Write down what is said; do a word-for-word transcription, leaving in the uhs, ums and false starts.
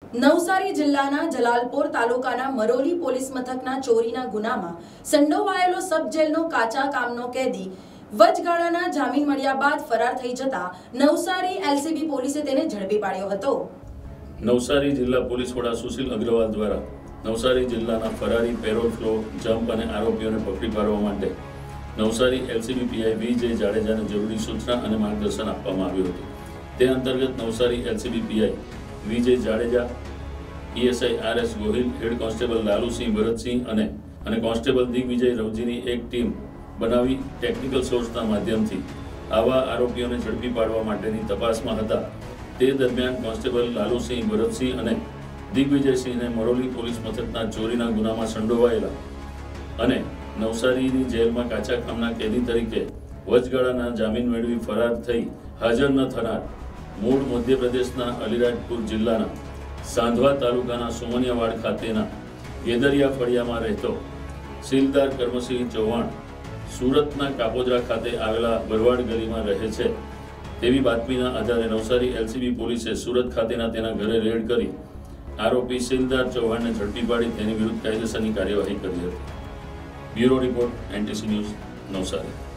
નવસારી જિલ્લાના જલાલપોર તાલુકાના મરોલી પોલીસ મથકના ચોરીના ગુનામાં સંડોવાયેલો સબ જેલનો કાચા કામનો કેદી વચગાળાના જામીન મળ્યા બાદ ફરાર થઈ જતા નવસારી એલસીબી પોલીસે તેને ઝડપી પાડ્યો હતો। નવસારી જિલ્લા પોલીસ વડા સુશીલ અગ્રવાલ દ્વારા નવસારી જિલ્લાના ફરારી પેરોલ ફ્લો જમ્પ અને આરોપીઓને પકડી પાડવા માટે નવસારી એલસીબી પીઆઈ વિજય જાડેજાને જરૂરી સૂચના અને માર્ગદર્શન આપવામાં આવ્યું હતું। તે અંતર્ગત Navsari LCB PI Vijay Jadeja, PSI R S Gohil, head constable Lalusinh Bharatsinh અને અને કોન્સ્ટેબલ દિગ્વિજય રવજીની એક ટીમ બનાવી ટેકનિકલ સોર્સના માધ્યમથી આવા આરોપીઓને ઝડપી પાડવા માટેની તપાસમાં હતા। તે દરમિયાન કોન્સ્ટેબલ લાલુસિંહ ભરતસિંહ અને દિગ્વિજયસિંહને મરોલી પોલીસ મથકના ચોરીના ગુનામાં સંડોવાયેલા અને નવસારીની જેલમાં કાચા કામના કેદી તરીકે વચગાળાના જામીન મેળવી ફરાર થઈ હાજર ન થનાર મૂળ મધ્યપ્રદેશના અલીરાજપુર જિલ્લાના સાંધવા તાલુકાના સોમનિયાવાડ ખાતેના ગેદરિયા ફળિયામાં રહેતો સીલદાર કર્મસિંહ ચૌહાણ સુરતના કાપોદ્રા ખાતે આવેલા બરવાડ ગલીમાં રહે છે તેવી બાતમીના આધારે નવસારી એલસીબી પોલીસે સુરત ખાતેના તેના ઘરે રેડ કરી આરોપી સીલદાર ચૌહાણને ઝડપી પાડી તેની વિરુદ્ધ કાયદેસરની કાર્યવાહી કરી હતી। Bureau report, NTC news, Navsari.